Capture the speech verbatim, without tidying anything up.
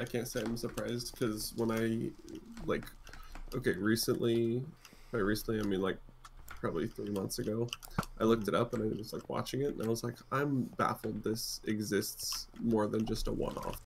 I can't say I'm surprised because when I like, okay, recently, by recently I mean like probably three months ago, I looked it up and I was like watching it and I was like, I'm baffled this exists more than just a one-off.